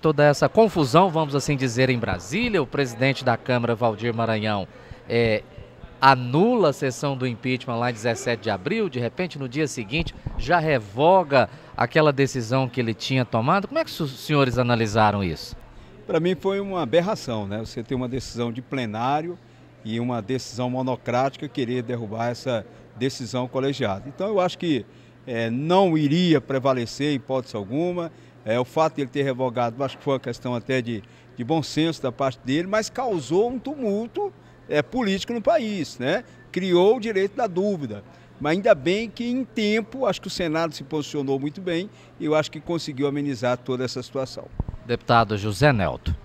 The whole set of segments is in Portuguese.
toda essa confusão, vamos assim dizer, em Brasília. O presidente da Câmara, Waldir Maranhão, anula a sessão do impeachment lá em 17 de abril, de repente no dia seguinte já revoga aquela decisão que ele tinha tomado. Como é que os senhores analisaram isso? Para mim foi uma aberração, né? Você ter uma decisão de plenário e uma decisão monocrática querer derrubar essa decisão colegiada. Então eu acho que não iria prevalecer em hipótese alguma. O fato de ele ter revogado, acho que foi uma questão até de bom senso da parte dele, mas causou um tumulto político no país, né? Criou o direito da dúvida. Mas ainda bem que em tempo, acho que o Senado se posicionou muito bem e eu acho que conseguiu amenizar toda essa situação. Deputado José Nelto.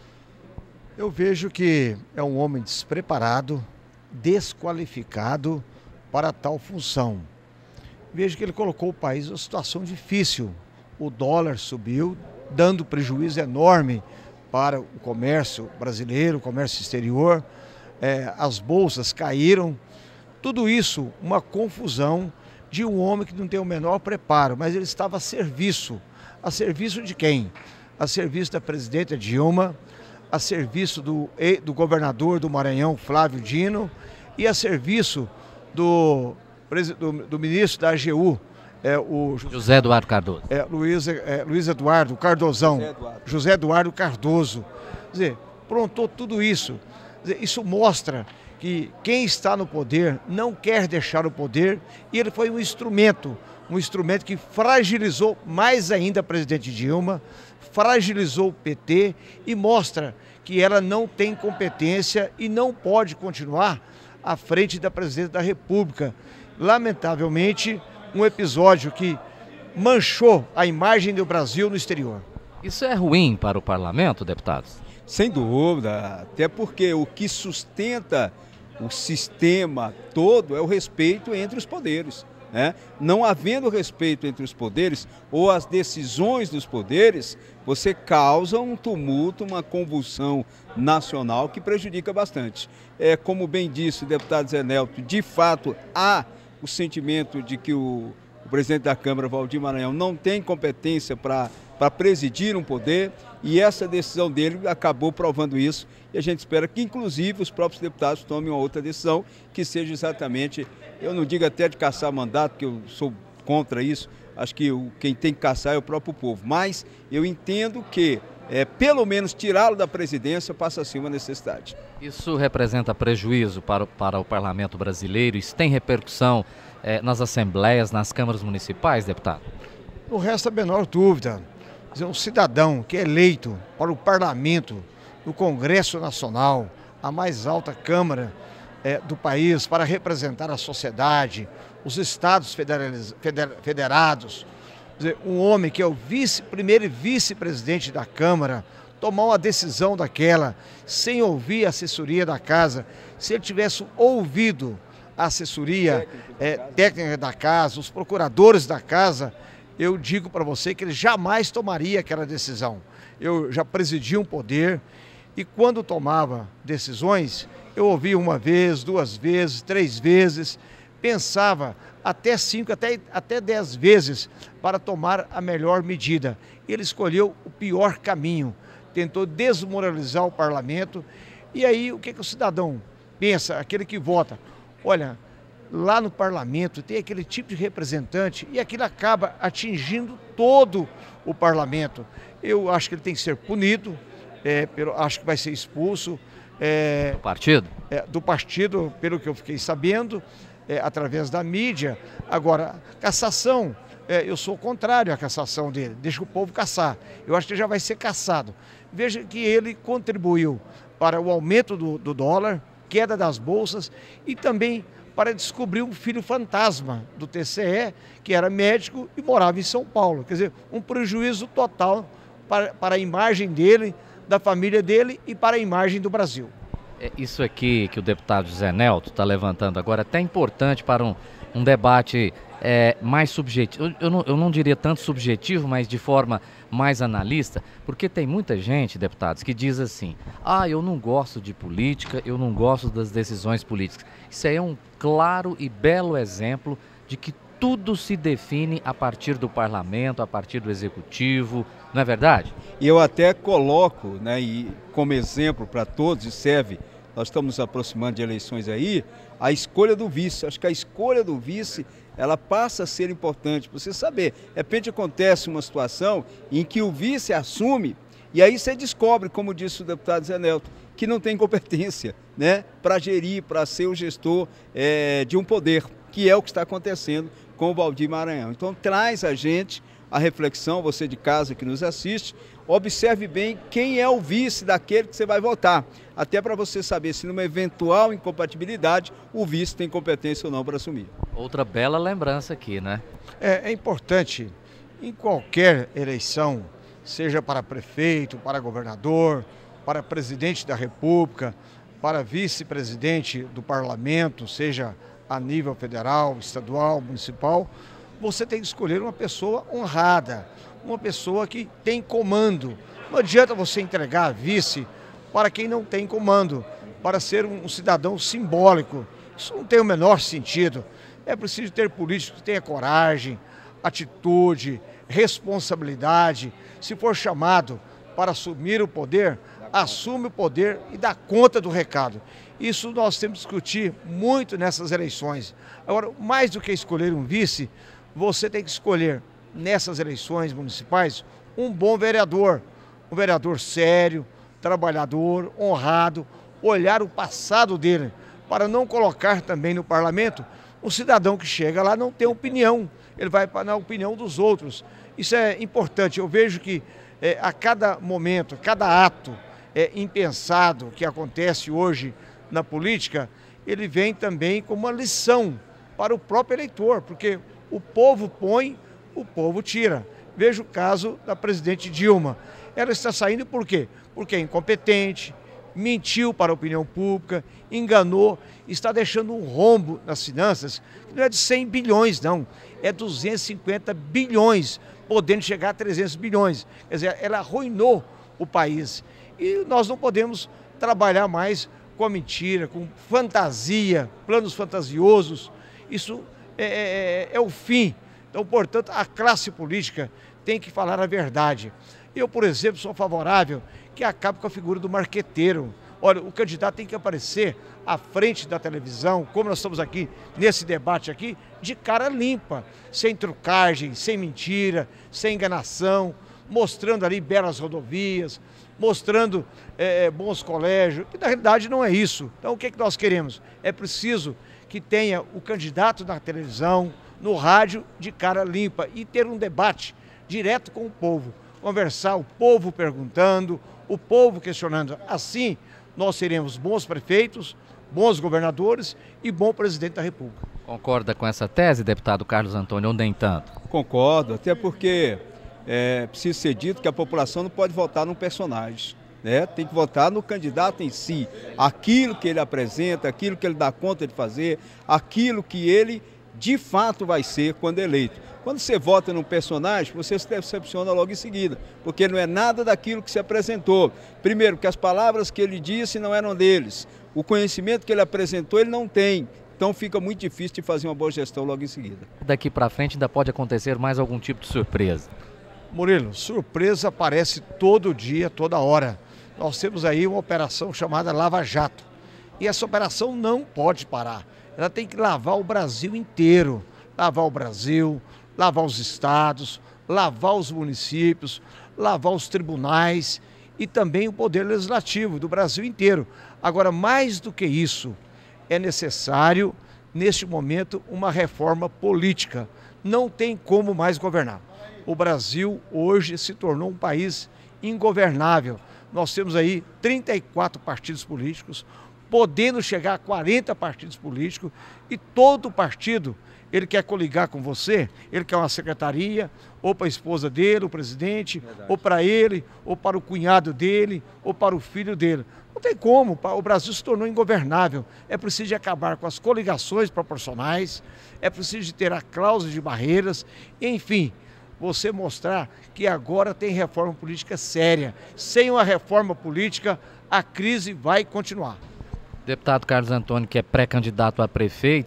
Eu vejo que é um homem despreparado, desqualificado para tal função. Vejo que ele colocou o país numa situação difícil. O dólar subiu, dando prejuízo enorme para o comércio brasileiro, o comércio exterior. As bolsas caíram. Tudo isso, uma confusão de um homem que não tem o menor preparo, mas ele estava a serviço. A serviço de quem? A serviço da presidenta Dilma, a serviço do governador do Maranhão, Flávio Dino, e a serviço do ministro da AGU, o José Eduardo Cardoso. Luiz Eduardo Cardozão, José Eduardo Cardoso. Quer dizer, prontou tudo isso. Quer dizer, isso mostra que quem está no poder não quer deixar o poder, e ele foi um instrumento que fragilizou mais ainda a presidente Dilma, fragilizou o PT e mostra que ela não tem competência e não pode continuar à frente da presidência da República. Lamentavelmente, um episódio que manchou a imagem do Brasil no exterior. Isso é ruim para o parlamento, deputados? Sem dúvida, até porque o que sustenta o sistema todo é o respeito entre os poderes. Não havendo respeito entre os poderes ou as decisões dos poderes, você causa um tumulto, uma convulsão nacional que prejudica bastante. Como bem disse o deputado Zé Nelto, de fato há o sentimento de que o presidente da Câmara, Waldir Maranhão, não tem competência para presidir um poder, e essa decisão dele acabou provando isso, e a gente espera que inclusive os próprios deputados tomem uma outra decisão, que seja exatamente, eu não digo até de caçar mandato, porque eu sou contra isso, acho que quem tem que caçar é o próprio povo, mas eu entendo que pelo menos tirá-lo da presidência passa a ser uma necessidade. Isso representa prejuízo para o parlamento brasileiro? Isso tem repercussão nas assembleias, nas câmaras municipais, deputado? Não resta a menor dúvida. Um cidadão que é eleito para o parlamento, no Congresso Nacional, a mais alta Câmara do país, para representar a sociedade, os estados federados, um homem que é o primeiro vice-presidente da Câmara, tomar uma decisão daquela sem ouvir a assessoria da casa, se ele tivesse ouvido a assessoria técnica da casa, os procuradores da casa, eu digo para você que ele jamais tomaria aquela decisão. Eu já presidi um poder e quando tomava decisões, eu ouvia uma vez, 2 vezes, 3 vezes, pensava até 5, até 10 vezes para tomar a melhor medida. Ele escolheu o pior caminho, tentou desmoralizar o parlamento. E aí o que o cidadão pensa, aquele que vota? Olha, lá no parlamento tem aquele tipo de representante e aquilo acaba atingindo todo o parlamento. Eu acho que ele tem que ser punido, acho que vai ser expulso. Do partido? Do partido, pelo que eu fiquei sabendo, através da mídia. Agora, cassação, eu sou contrário à cassação dele, deixa o povo caçar. Eu acho que ele já vai ser cassado. Veja que ele contribuiu para o aumento do dólar, queda das bolsas e também para descobrir um filho fantasma do TCE, que era médico e morava em São Paulo. Quer dizer, um prejuízo total para a imagem dele, da família dele e para a imagem do Brasil. Isso aqui que o deputado José Nelto está levantando agora é até importante para um debate mais subjetivo, eu não diria tanto subjetivo, mas de forma mais analista, porque tem muita gente, deputados, que diz assim: eu não gosto de política, eu não gosto das decisões políticas. Isso aí é um claro e belo exemplo de que tudo se define a partir do parlamento, a partir do executivo, não é verdade? E eu até coloco, né, e como exemplo para todos, e serve, nós estamos nos aproximando de eleições aí, a escolha do vice. Acho que a escolha do vice, ela passa a ser importante para você saber. De repente acontece uma situação em que o vice assume, e aí você descobre, como disse o deputado Zé Nelton, que não tem competência, né, para gerir, para ser o gestor de um poder, que é o que está acontecendo com o Valdir Maranhão. Então traz a gente a reflexão, você de casa que nos assiste, observe bem quem é o vice daquele que você vai votar, até para você saber se numa eventual incompatibilidade o vice tem competência ou não para assumir. Outra bela lembrança aqui, né? É importante, em qualquer eleição, seja para prefeito, para governador, para presidente da República, para vice-presidente do parlamento, seja a nível federal, estadual, municipal, você tem que escolher uma pessoa honrada, uma pessoa que tem comando. Não adianta você entregar a vice para quem não tem comando, para ser um cidadão simbólico. Isso não tem o menor sentido. É preciso ter políticos que tenham coragem, atitude, responsabilidade. Se for chamado para assumir o poder, assume o poder e dá conta do recado. Isso nós temos que discutir muito nessas eleições. Agora, mais do que escolher um vice, você tem que escolher nessas eleições municipais um bom vereador. Um vereador sério, trabalhador, honrado, olhar o passado dele, para não colocar também no parlamento um cidadão que chega lá não tem opinião, ele vai na opinião dos outros. Isso é importante. Eu vejo que a cada momento, cada ato impensado que acontece hoje na política, ele vem também como uma lição para o próprio eleitor, porque o povo põe, o povo tira. Veja o caso da presidente Dilma. Ela está saindo por quê? Porque é incompetente, mentiu para a opinião pública, enganou, está deixando um rombo nas finanças, que não é de 100 bilhões não, é 250 bilhões, podendo chegar a 300 bilhões. Quer dizer, ela arruinou o país. E nós não podemos trabalhar mais com a mentira, com fantasia, planos fantasiosos. Isso é o fim. Então, portanto, a classe política tem que falar a verdade. Eu, por exemplo, sou favorável que acabe com a figura do marqueteiro. Olha, o candidato tem que aparecer à frente da televisão, como nós estamos aqui, nesse debate aqui, de cara limpa, sem trucagem, sem mentira, sem enganação, mostrando ali belas rodovias, mostrando bons colégios, que na realidade não é isso. Então o que nós queremos? É preciso que tenha o candidato na televisão, no rádio, de cara limpa e ter um debate direto com o povo, conversar, o povo perguntando, o povo questionando. Assim nós seremos bons prefeitos, bons governadores e bom presidente da República. Concorda com essa tese, deputado Carlos Antônio, ou nem tanto? Concordo, até porque precisa ser dito que a população não pode votar num personagem, né? Tem que votar no candidato em si, aquilo que ele apresenta, aquilo que ele dá conta de fazer, aquilo que ele de fato vai ser quando eleito. Quando você vota num personagem, você se decepciona logo em seguida, porque não é nada daquilo que se apresentou. Primeiro, que as palavras que ele disse não eram deles, o conhecimento que ele apresentou ele não tem. Então fica muito difícil de fazer uma boa gestão logo em seguida. Daqui para frente ainda pode acontecer mais algum tipo de surpresa? Murilo, surpresa aparece todo dia, toda hora. Nós temos aí uma operação chamada Lava Jato. E essa operação não pode parar. Ela tem que lavar o Brasil inteiro. Lavar o Brasil, lavar os estados, lavar os municípios, lavar os tribunais e também o poder legislativo do Brasil inteiro. Agora, mais do que isso, é necessário, neste momento, uma reforma política. Não tem como mais governar. O Brasil hoje se tornou um país ingovernável. Nós temos aí 34 partidos políticos, podendo chegar a 40 partidos políticos, e todo partido, ele quer coligar com você, ele quer uma secretaria, ou para a esposa dele, o presidente, ou para ele, ou para o cunhado dele, ou para o filho dele. Não tem como, o Brasil se tornou ingovernável. É preciso de acabar com as coligações proporcionais, é preciso de ter a cláusula de barreiras, enfim, você mostrar que agora tem reforma política séria. Sem uma reforma política, a crise vai continuar. Deputado Carlos Antônio, que é pré-candidato a prefeito,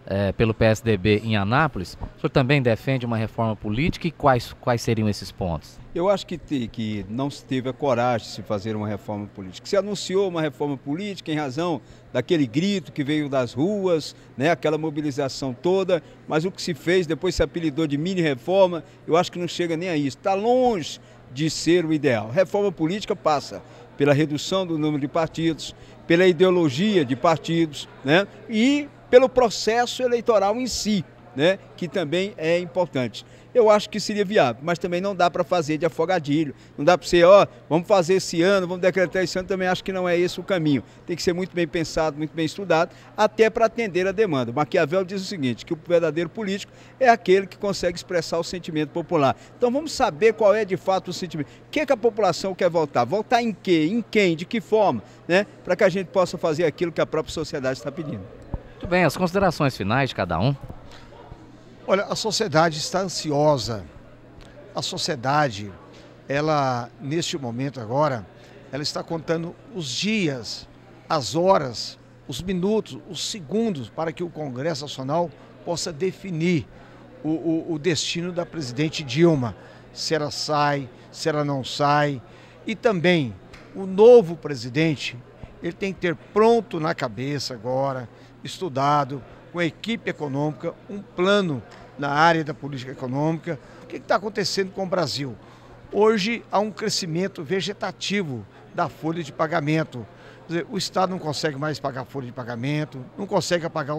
pelo PSDB em Anápolis, o senhor também defende uma reforma política e quais seriam esses pontos? Eu acho que não se teve a coragem de se fazer uma reforma política. Se anunciou uma reforma política em razão daquele grito que veio das ruas, né, aquela mobilização toda, mas o que se fez, depois se apelidou de mini-reforma, eu acho que não chega nem a isso. Está longe de ser o ideal. Reforma política passa pela redução do número de partidos, pela ideologia de partidos, né, e pelo processo eleitoral em si, né, que também é importante. Eu acho que seria viável, mas também não dá para fazer de afogadilho. Não dá para ser, vamos fazer esse ano, vamos decretar esse ano, também acho que não é esse o caminho. Tem que ser muito bem pensado, muito bem estudado, até para atender a demanda. Maquiavel diz o seguinte, que o verdadeiro político é aquele que consegue expressar o sentimento popular. Então vamos saber qual é de fato o sentimento. O que a população quer votar? Votar em quê? Em quem? De que forma? Né? Para que a gente possa fazer aquilo que a própria sociedade está pedindo. Muito bem, as considerações finais de cada um. Olha, a sociedade está ansiosa. A sociedade, ela, neste momento agora, ela está contando os dias, as horas, os minutos, os segundos para que o Congresso Nacional possa definir o destino da presidente Dilma. Se ela sai, se ela não sai. E também, o novo presidente, ele tem que ter pronto na cabeça agora, estudado, com a equipe econômica, um plano na área da política econômica. O que está acontecendo com o Brasil? Hoje há um crescimento vegetativo da folha de pagamento. Quer dizer, o Estado não consegue mais pagar a folha de pagamento, não consegue pagar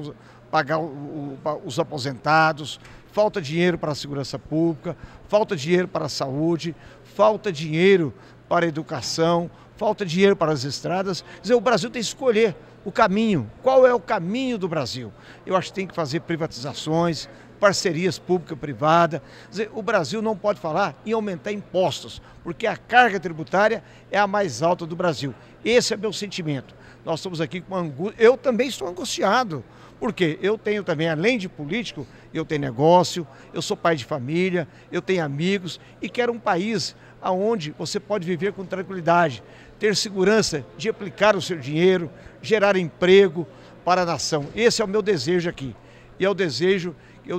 os aposentados, falta dinheiro para a segurança pública, falta dinheiro para a saúde, falta dinheiro para a educação, falta dinheiro para as estradas. Quer dizer, o Brasil tem que escolher o caminho. Qual é o caminho do Brasil? Eu acho que tem que fazer privatizações, parcerias pública-privada. Quer dizer, o Brasil não pode falar em aumentar impostos, porque a carga tributária é a mais alta do Brasil. Esse é meu sentimento. Nós estamos aqui com angústia. Eu também estou angustiado, porque eu tenho também, além de político, eu tenho negócio, eu sou pai de família, eu tenho amigos e quero um país onde você pode viver com tranquilidade, ter segurança de aplicar o seu dinheiro, gerar emprego para a nação. Esse é o meu desejo aqui. E eu desejo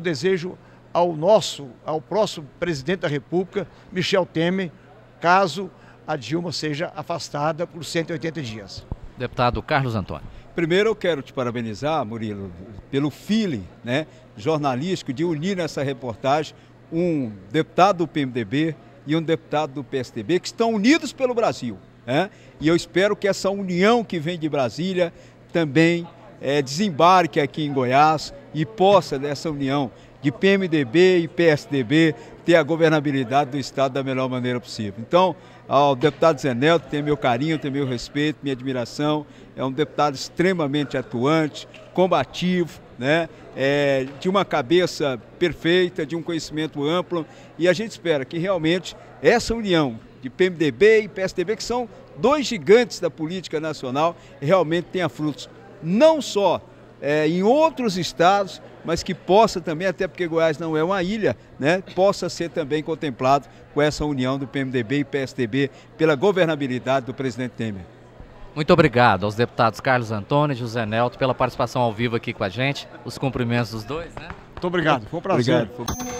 ao próximo presidente da República, Michel Temer, caso a Dilma seja afastada por 180 dias. Deputado Carlos Antônio. Primeiro eu quero te parabenizar, Murilo, pelo feeling, né, jornalístico de unir nessa reportagem um deputado do PMDB e um deputado do PSDB que estão unidos pelo Brasil, né? E eu espero que essa união que vem de Brasília também desembarque aqui em Goiás e possa, dessa união de PMDB e PSDB, ter a governabilidade do Estado da melhor maneira possível. Então, ao deputado Zé Nelto, tem meu carinho, tem meu respeito, minha admiração. É um deputado extremamente atuante, combativo, né? De uma cabeça perfeita, de um conhecimento amplo. E a gente espera que realmente essa união de PMDB e PSDB, que são dois gigantes da política nacional, realmente tenha frutos. Não só em outros estados, mas que possa também, até porque Goiás não é uma ilha, né, possa ser também contemplado com essa união do PMDB e PSDB pela governabilidade do presidente Temer. Muito obrigado aos deputados Carlos Antônio e José Nelto pela participação ao vivo aqui com a gente. Os cumprimentos dos dois, né? Muito obrigado, foi um prazer. Obrigado.